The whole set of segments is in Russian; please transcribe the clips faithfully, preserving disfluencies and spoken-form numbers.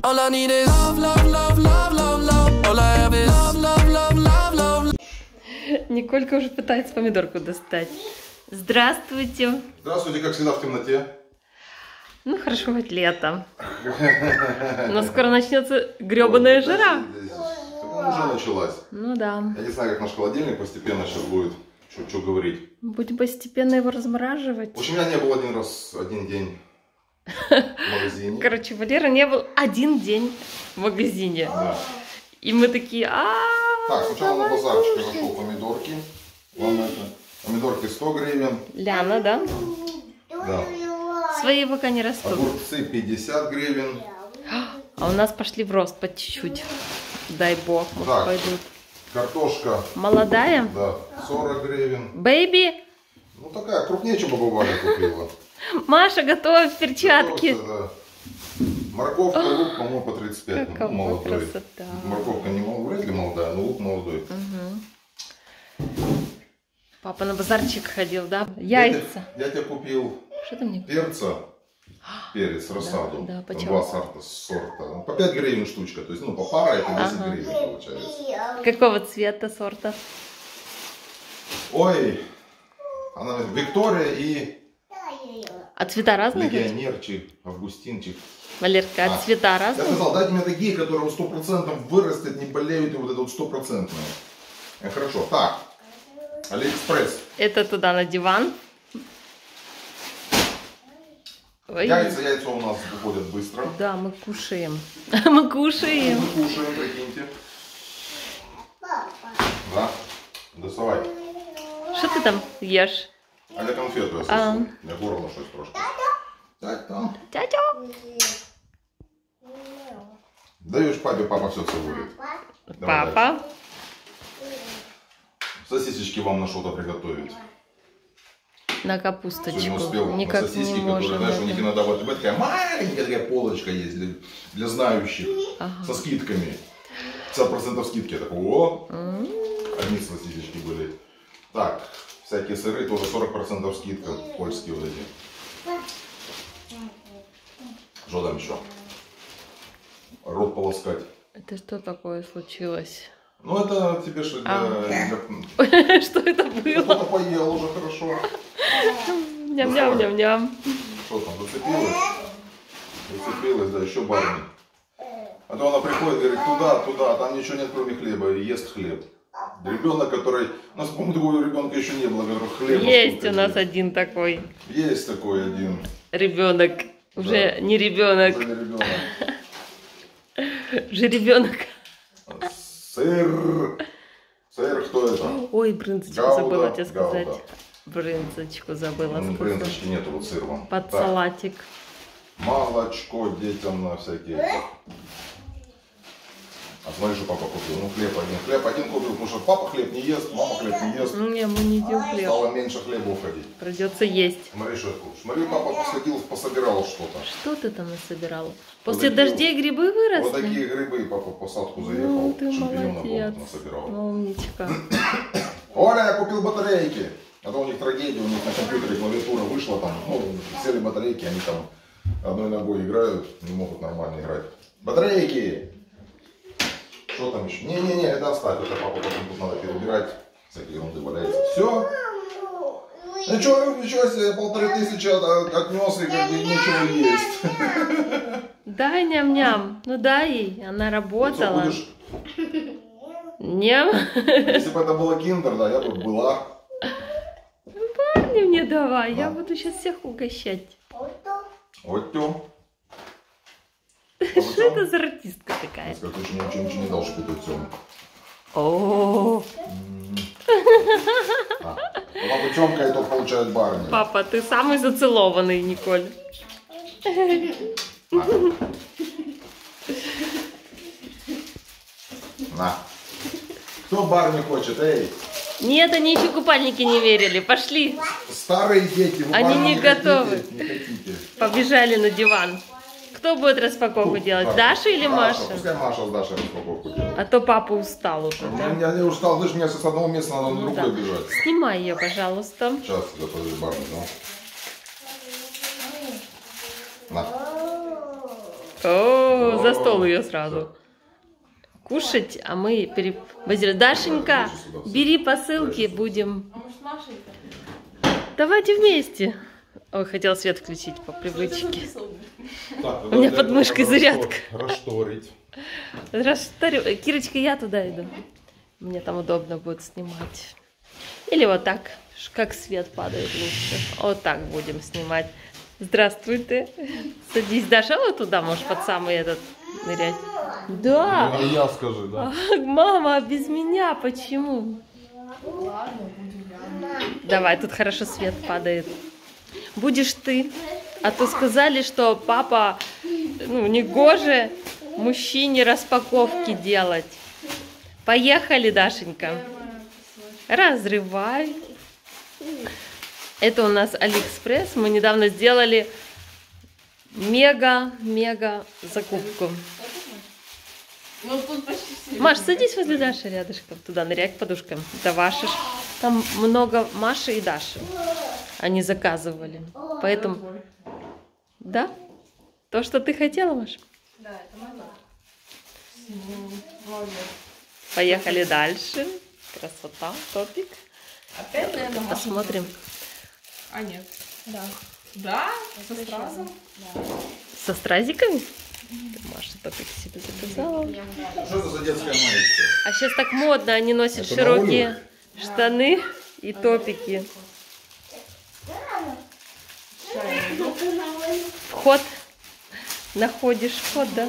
All I need is love, love, love, love, love, love. All I have is love, love, love, love, love. Николька уже пытается помидорку достать. Здравствуйте. Здравствуйте, как всегда в темноте. Ну хорошо, хоть лето. Но скоро начнется гребаная жара. Уже началась. Ну да. Я не знаю, как наш холодильник постепенно сейчас будет. Что говорить. Будем постепенно его размораживать. В общем, я не был один раз, один день в магазине. Короче, Валера не был один день в магазине. Да. И мы такие, а Так, сначала на базарчике нашел помидорки. Вам это. Помидорки сто гривен. Ляна, да? Да. Свои пока не растут. Огурцы пятьдесят гривен. А у нас пошли в рост по чуть-чуть. Дай бог, может, Так. пойдут. Картошка. Молодая? Да, сорок гривен. Бэйби? Ну такая, крупнее, чем бывали купила. Маша, готовь перчатки. Готовься, да. Морковка, лук, по-моему, по тридцать пять. Ну, Какова молодой. красота. Морковка не мол- вряд ли молодая, но лук молодой. Угу. Папа на базарчик ходил, да? Яйца. Я, я тебе купил Что ты мне? перца, перец, рассаду. да, Там почем? два сорта, сорта. По пять гривен штучка. То есть, ну, по пара это десять Ага. гривен получается. Какого цвета сорта? Ой, она Виктория и А цвета разные? легионерчик, августинчик. Валерка, а А, цвета Я разные? сказал, дайте мне такие, которые сто процентов вырастут, не болеют, и вот это вот стопроцентное. Хорошо, так, Алиэкспресс. Это туда на диван. Ой. Яйца, яйца у нас выходят быстро. Да, мы кушаем. Мы кушаем. Мы кушаем, прикиньте. Да, доставай. Что ты там ешь? А я конфету я А. сосу. Я горло щось трошки. Так, там. Тятя. Даешь папе, папа все целует. Давай Папа. дальше. Сосисочки вам на что-то приготовить. На Сегодня капусточку. успел на Никак сосиски, не которые, можем. знаешь, у них это. иногда вот такая маленькая такая полочка есть для, для знающих. Ага. Со скидками. пятьдесят процентов скидки. Я такой, о, М. одни сосисочки были. Так, всякие сыры тоже сорок процентов скидка. Польские вот эти. Что там еще? Рот полоскать. Это что такое случилось? Ну это тебе же для... А. для- Что это Кто-то было? поел уже хорошо. Ням-ням-ням-ням. Что там, зацепилась? Зацепилась, да, еще барни. А то она приходит, говорит, туда, туда, а там ничего нет, кроме хлеба, и ест хлеб. Ребенок, который... У нас, по-моему, такого ребенка еще не было, который хлеба Есть столько у нас ест. один такой Есть такой один. ребенок. Уже не ребенок, Уже не ребенок. уже ребенок. Сыр. Сыр, кто это? Ой, брынзочку Гауда, забыла тебе сказать. гауда. Брынзочку забыла Ну, сказать. брынзочки нету, вот сыр вам. Под Так, салатик. молочко детям на всякие. А смотри, что папа купил. Ну, хлеб один. Хлеб один купил, потому что папа хлеб не ест, мама хлеб не ест. Не, мы не едим хлеб. Стало меньше хлеба уходить. Придется есть. Смотри, что я кушаю. Смотри, папа посходил, пособирал что-то. Что ты там насобирал? После такие дождей грибы выросли? Вот такие грибы папа в посадку заехал. Ну, ты шампиньонов молодец. вот насобирал. Умничка. Оля, я купил батарейки. А то у них трагедия, у них на компьютере клавиатура вышла там. Ну, сели батарейки, они там одной ногой играют, не могут нормально играть. Батарейки! Что там еще? Не-не-не, это оставь, это папа потом тут надо перебирать. Всякие ерунды валяется. Все? Ну что, ничего себе, полторы тысячи от- отнес и как бы нечего есть. Дай ням-ням. Ну дай ей. Она Что, работала. будешь? Ням. Если бы это было киндер, да, я бы была. Парни мне давай. Я Да. буду сейчас всех угощать. Вот тё. Что это за артистка такая? Как ты ничего, ничего, ничего не дал шпутать Тёму. О, А, папа Тёмка и тот получает барни. папа, ты самый зацелованный, Николь. На. На. Кто барни хочет, эй? Нет, они еще купальники не верили. Пошли. Старые дети, вы Они барни не готовы. Хотите? Не хотите. Побежали на диван. Кто будет распаковку делать? Даша или Маша? Пускай Маша с Дашей распаковку делает. А то папа устал уже, да? Я не устал, слышь, мне с одного места надо на Ну другое да. бежать. Снимай ее, пожалуйста. Сейчас готовлю барни, да? На. О, Ну, за стол ее сразу. Кушать, а мы перебазируем. Дашенька, бери посылки, будем. Давайте вместе. Ой, хотел свет включить по привычке. Так, У меня под мышкой зарядка. Рашторить. Растарю. Кирочка, я туда иду. Мне там удобно будет снимать. Или вот так, как свет падает лучше. Вот так будем снимать. Здравствуй ты. Садись, Даша, вот туда можешь под самый этот нырять. Да. Ну, я скажи, да. А, мама, без меня почему? Давай, тут хорошо свет падает. Будешь ты. А то сказали, что папа, ну, не гоже мужчине распаковки делать. Поехали, Дашенька. Разрывай. Это у нас Алиэкспресс. Мы недавно сделали мега-мега закупку. Маш, садись возле Даши рядышком. Туда ныряй к подушкам. Это ваши. Там много Маши и Даши. Они заказывали. Поэтому... Да? То, что ты хотела, Маш? Да, это мое. Поехали дальше. Красота, топик. Опять, наверное, Маша. Посмотрим. А, нет. Да. Да? Со стразом? Со стразиками? Маша топик себе заказала. Что это за детская маечка? А сейчас так модно, они носят Это широкие штаны и топики. Вход. Находишь вход, да?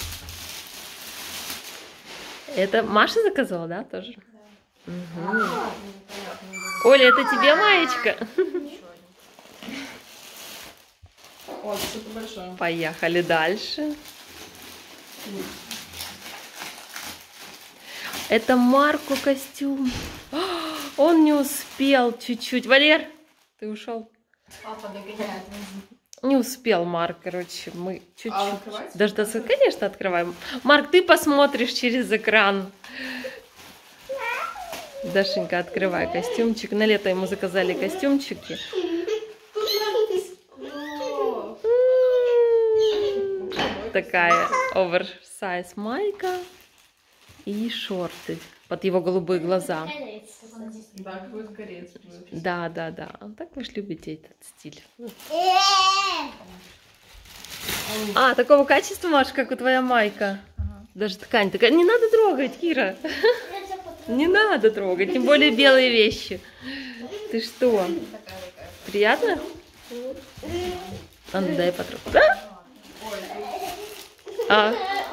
Это Маша заказала, да, тоже? Угу. Оля, это тебе маечка? О, что-то большое. Поехали дальше. Это Марку костюм. Он не успел чуть-чуть. Валер, ты ушел? Папа догоняет. Не успел Марк, короче, мы чуть-чуть. А открывать? Дождаться, конечно, открываем. Марк, ты посмотришь через экран. Дашенька, открывай костюмчик. На лето ему заказали костюмчики. Такая оверсайз майка и шорты под его голубые глаза. Да, какой-то корец будет. Да, да, да. Так вы ж любите этот стиль. А, такого качества, Маш, как у твоя майка. Даже ткань такая. Не надо трогать, Кира. Не надо трогать, тем более белые вещи. Ты что? Приятно? А ну дай потрогать. Да? А?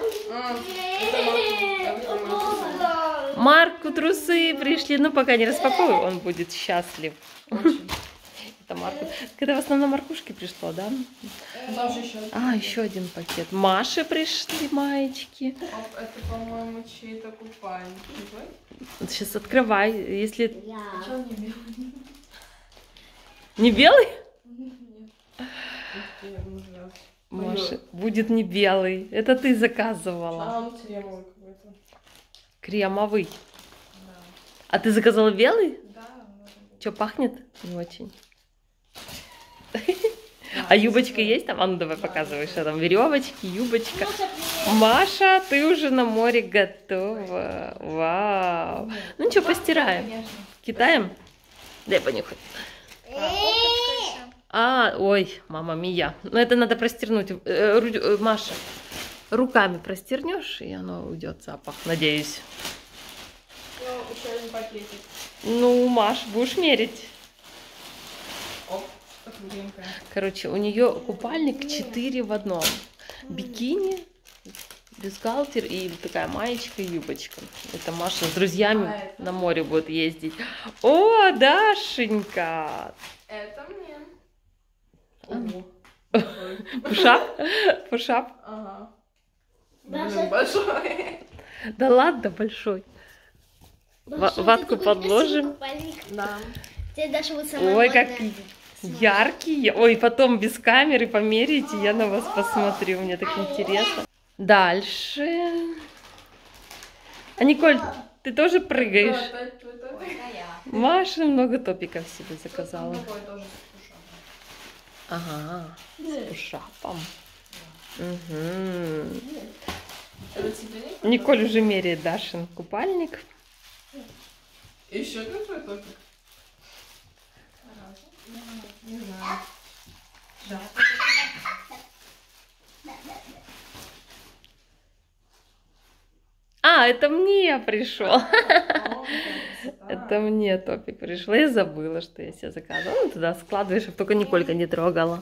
Марку трусы пришли, ну пока не распаковываю, он будет счастлив. Это Марку. Это в основном Маркушке пришло, да? А, еще один пакет. Маше пришли маечки. Это, по-моему, чей-то купальник. Сейчас открывай, если... А что он не белый? Не белый? Нет. Маша, будет не белый. Это ты А заказывала. он кремовый какой-то. Кремовый. А ты заказала белый? Да. Что, пахнет? Не очень. А юбочка есть там? А ну давай показывай, что там. Веревочки, юбочка. Маша, ты уже на море готова. Вау. Ну что, постираем. Китаем? Дай понюхать. А, ой, мама мия. Ну это надо простернуть. Э, ру, э, Маша, руками простернешь, и оно уйдет запах, надеюсь. Ну, еще один пакетик. Ну, Маш, будешь мерить. Оп, кругленькая. Короче, у нее купальник четыре в одном. Бикини, бюстгальтер и такая маечка и юбочка. Это Маша с друзьями А это? на море будет ездить. О, Дашенька! Это мне. А. Ого. Пушап? Пушап? Ага. Блин, большой. Да ладно, большой. В- ватку подложим. Да. Ой, какие яркие. Ой, потом без камеры померите, я на вас посмотрю. Мне так интересно. Дальше. А Николь, ты тоже прыгаешь? Опять твой топик? Маша много топиков себе заказала. Другой тоже с пушапом. Ага, с пушапом. Угу. Это тебе не Николь уже меряет Дашин купальник. Еще какой топик? Не знаю. Да. А, это мне пришел. Это мне топик пришел. Я забыла, что я себе заказывала. Ну, туда складываешь, чтобы только Николька не трогала.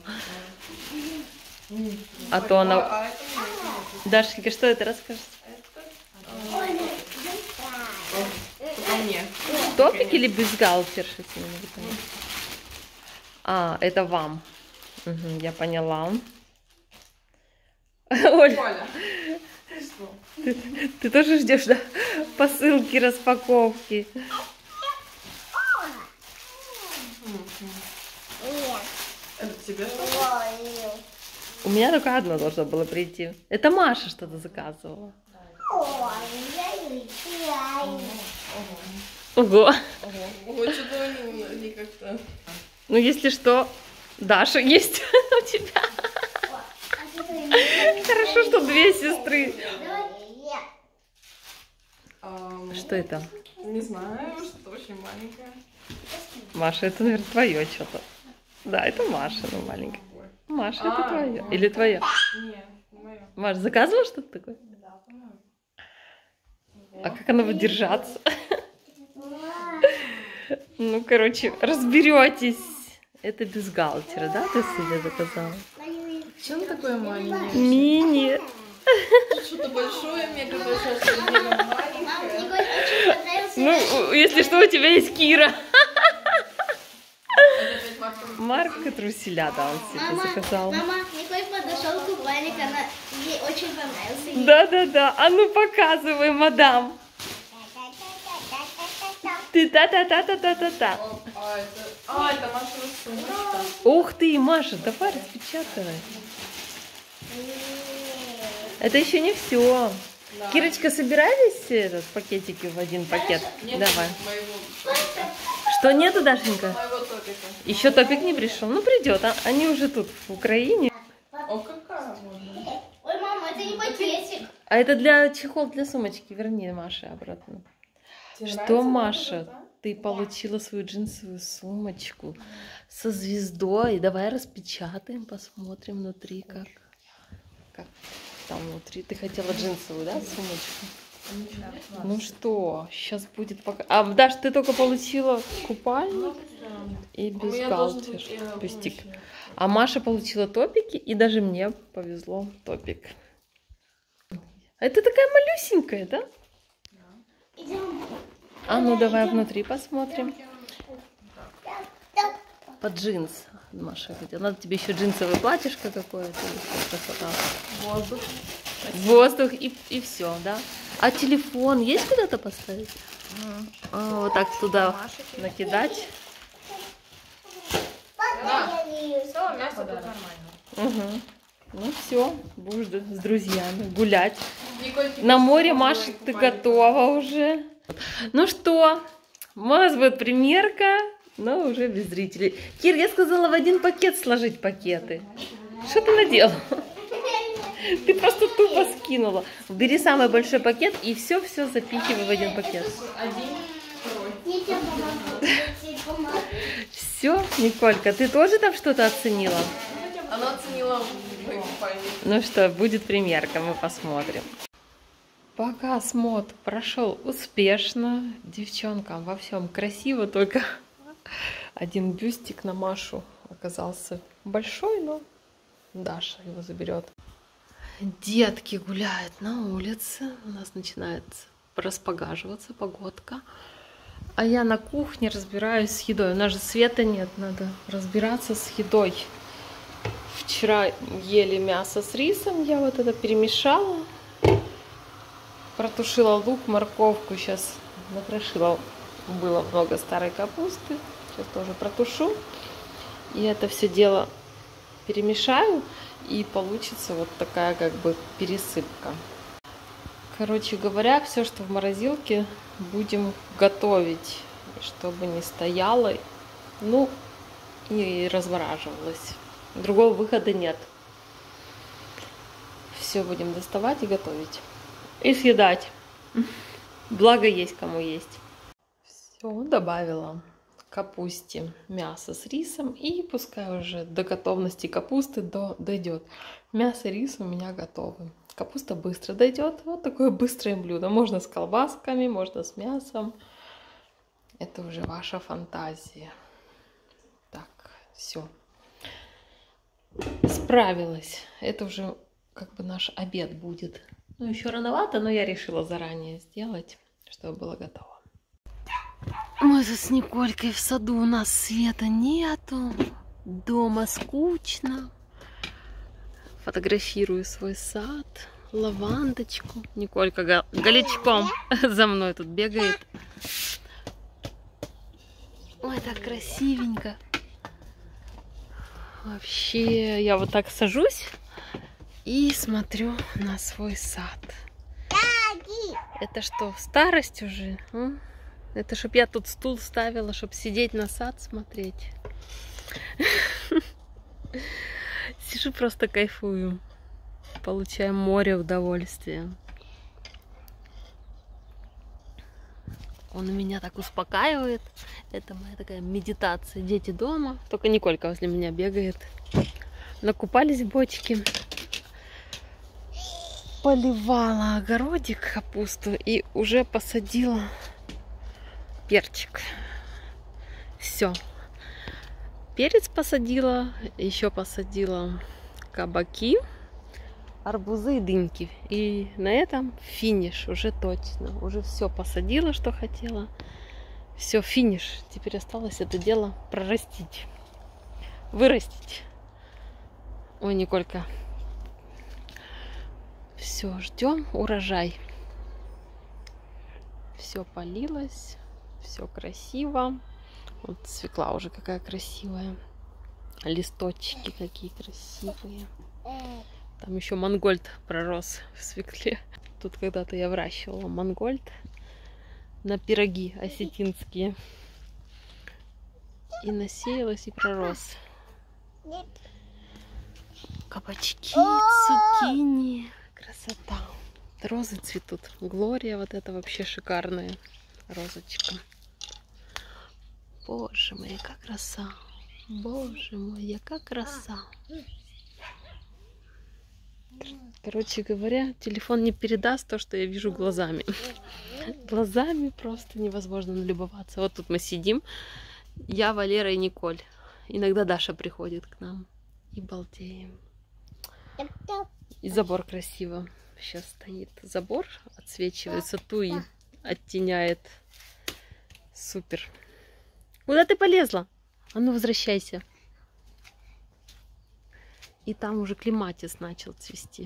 А то она... Дашенька, что это, расскажи? Это мне. Топик или бюстгальтер? Что я не поняла. А, это вам. Угу, я поняла. Оль, Коля, ты что? ты, ты тоже ждешь, да? Посылки, распаковки. Это тебе что? У меня только одно должно было прийти. Это Маша что-то заказывала. Ого. Ого, что-то они как-то... Ну, если что, Даша есть у тебя. Хорошо, что две сестры. Ам, Что это? Не знаю, что-то очень маленькое. Маша, это, наверное, твое что-то. Да, это Маша, ну, маленькая. Маша, это А, твое. Маша. Или твое? Нет, не мое. Маша, заказывала что-то такое? Да, по-моему. А как оно будет держаться? Ну, короче, разберетесь. Это бюстгальтер, да, ты себе заказала? Что он такое маленькое? Мини. Что-то большое, мега большое, что-то мега маленькое. Ну, если что, у тебя есть Кира. Это опять Марка. Марка труселя, да, он себе заказал. Мама, Николь подошел купальник, она ей очень понравился. Да-да-да, а ну показывай, мадам. Ты та-та-та-та-та-та-та. О, А, это... А, это Машина сумочка. Ух ты, Маша, давай распечатай. Это еще не все. Да. Кирочка, собирались этот пакетики в один пакет? Нет Давай. моего, Что нету, Дашенька? моего топика. Еще топик не пришел. Ну придет, а они уже тут в Украине. О, какая можно? Ой, мама, это не пакетик. А это для чехол для сумочки. Верни Маше обратно. Тебе Что, нравится Маша, вот это? ты получила свою джинсовую сумочку со звездой. Давай распечатаем, посмотрим внутри, как, как там внутри. Ты хотела джинсовую, да, сумочку? Ну что, сейчас будет пока. А, Даш, ты только получила купальник и У меня должен бюстгальтер, быть, э, бюстик. помощник. А Маша получила топики, и даже мне повезло топик. А это такая малюсенькая, да? Идем. А ну давай внутри посмотрим. Под джинс, Маша хотела. Надо тебе еще джинсовое платьишко какое-то. Красота. Воздух. Воздух и, и все, да? А телефон есть куда-то поставить? А, вот так туда накидать. Да. Все, мясо тут нормально. Угу. Ну все, будешь с друзьями гулять. Николь, тебе На море, что, Маша, твой ты купальник? готова уже. Ну что, у нас будет примерка, но уже без зрителей. Кир, я сказала в один пакет сложить пакеты. Что ты наделала? Ты просто тупо скинула. Бери самый большой пакет и все-все запихивай в один пакет. Один, второй. Я тебе помогу. Я тебе помогу. Все, Николька, ты тоже там что-то оценила? Она оценила мой купальник. Ну что, будет примерка, мы посмотрим. Пока осмотр прошел успешно, девчонкам во всем красиво, только один бюстик на Машу оказался большой, но Даша его заберет. Детки гуляют на улице, у нас начинает распогаживаться погодка, а я на кухне разбираюсь с едой. У нас же света нет, надо разбираться с едой. Вчера ели мясо с рисом, я вот это перемешала. Протушила лук, морковку, сейчас накрошила, было много старой капусты, сейчас тоже протушу. И это все дело перемешаю, и получится вот такая как бы пересыпка. Короче говоря, все, что в морозилке, будем готовить, чтобы не стояло, ну и размораживалось. Другого выхода нет. Все будем доставать и готовить. И съедать. Благо есть кому есть. Все, добавила капусте мясо с рисом. И пускай уже до готовности капусты до, дойдет. Мясо и рис у меня готовы. Капуста быстро дойдет. Вот такое быстрое блюдо. Можно с колбасками, можно с мясом. Это уже ваша фантазия. Так, все. Справилась. Это уже как бы наш обед будет. Ну, еще рановато, но я решила заранее сделать, чтобы было готово. Мы тут с Николькой в саду, у нас света нету. Дома скучно. Фотографирую свой сад, лавандочку. Николька гол голячком за мной тут бегает. Ой, так красивенько. Вообще, я вот так сажусь и смотрю на свой сад. Это что, старость уже? А? Это чтоб я тут стул ставила, чтоб сидеть на сад смотреть. Сижу, просто кайфую. Получаю море удовольствия. Он меня так успокаивает. Это моя такая медитация. Дети дома. Только Николька возле меня бегает. Накупались в бочке. Поливала огородик, капусту. И уже посадила перчик. Все. Перец посадила. Еще посадила кабаки, арбузы и дыньки. И на этом финиш уже точно. Уже все посадила, что хотела. Все, финиш. Теперь осталось это дело прорастить. Вырастить. Ой, Николька. Все, ждем урожай. Все полилось. Все красиво. Вот свекла уже какая красивая. Листочки какие красивые. Там еще мангольд пророс в свекле. Тут когда-то я выращивала мангольд на пироги осетинские. И насеялась, и пророс. Кабачки, цукини. Красота. Розы цветут. Глория вот эта вообще шикарная розочка. Боже мой, какая краса. Боже мой, яка краса. Короче говоря, телефон не передаст то, что я вижу глазами. Глазами просто невозможно налюбоваться. Вот тут мы сидим. Я, Валера и Николь. Иногда Даша приходит к нам. И балдеем. И забор красиво. Сейчас стоит забор. Отсвечивается туи. Оттеняет. Супер. Куда ты полезла? А ну, возвращайся. И там уже клематис начал цвести.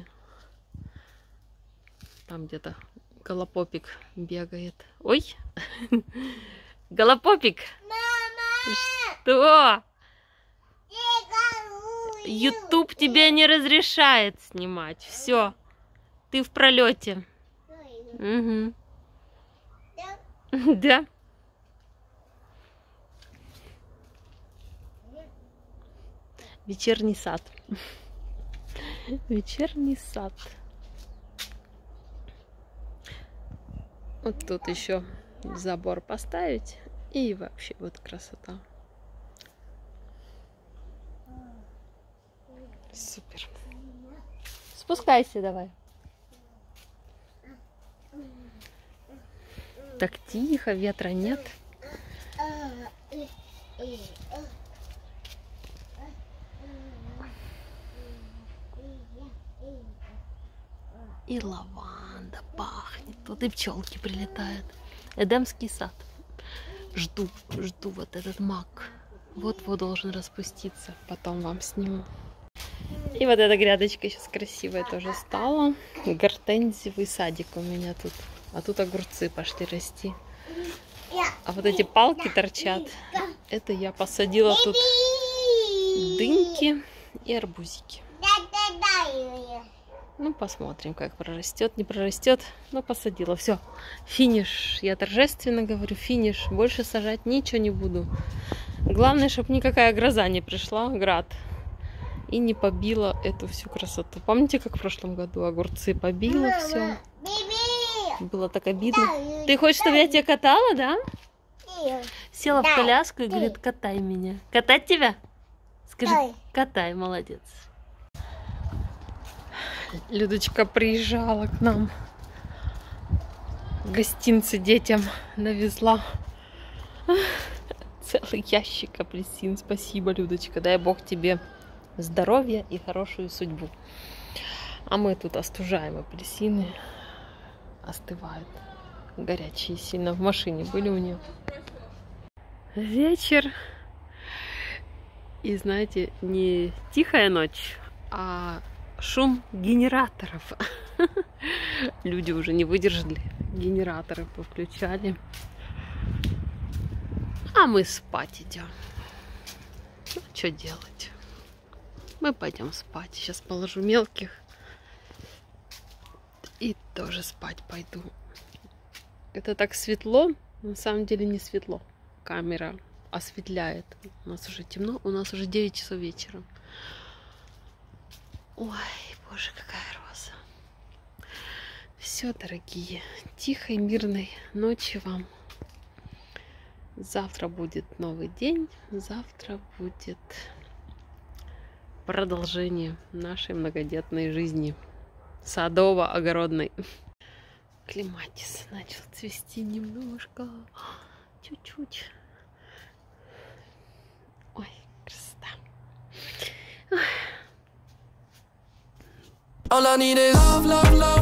Там где-то голопопик бегает. Ой! Голопопик! Мама! Что? Ютуб тебе не разрешает снимать. Все. Ты в пролете. Угу. Да. Вечерний сад. Вечерний сад. Вот тут еще забор поставить. И вообще вот красота. Супер. Спускайся давай. Так тихо, ветра нет. И лаванда пахнет. Вот и пчелки прилетают. Эдемский сад. Жду, жду вот этот мак. Вот-вот должен распуститься. Потом вам сниму. И вот эта грядочка сейчас красивая тоже стала. Гортензиевый садик у меня тут. А тут огурцы пошли расти. А вот эти палки торчат. Это я посадила тут дыньки и арбузики. Ну, посмотрим, как прорастет, не прорастет. Но посадила. Все, финиш. Я торжественно говорю, финиш. Больше сажать ничего не буду. Главное, чтобы никакая гроза не пришла, град. и не побила эту всю красоту. Помните, как в прошлом году огурцы побила все? Было так обидно. Ты хочешь, чтобы я тебя катала, да? Села в коляску и говорит, катай меня. Катать тебя? Скажи, катай, молодец. Людочка приезжала к нам. Гостинцы детям навезла. Целый ящик апельсин. Спасибо, Людочка. Дай Бог тебе здоровья и хорошую судьбу. А мы тут остужаем апельсины. Остывают. Горячие сильно. В машине были у нее. Вечер. И знаете, не тихая ночь, а шум генераторов. Люди уже не выдержали. Генераторы повключали. А мы спать идем. Ну, что делать? Мы пойдем спать. Сейчас положу мелких. И тоже спать пойду. Это так светло. На самом деле не светло. Камера осветляет. У нас уже темно. У нас уже девять часов вечера. Ой, боже, какая роза. Все, дорогие. Тихой, мирной ночи вам. Завтра будет новый день. Завтра будет продолжение нашей многодетной жизни. Садово-огородной. Клематис начал цвести немножко. Чуть-чуть. Ой, красота. All I need is love, love, love.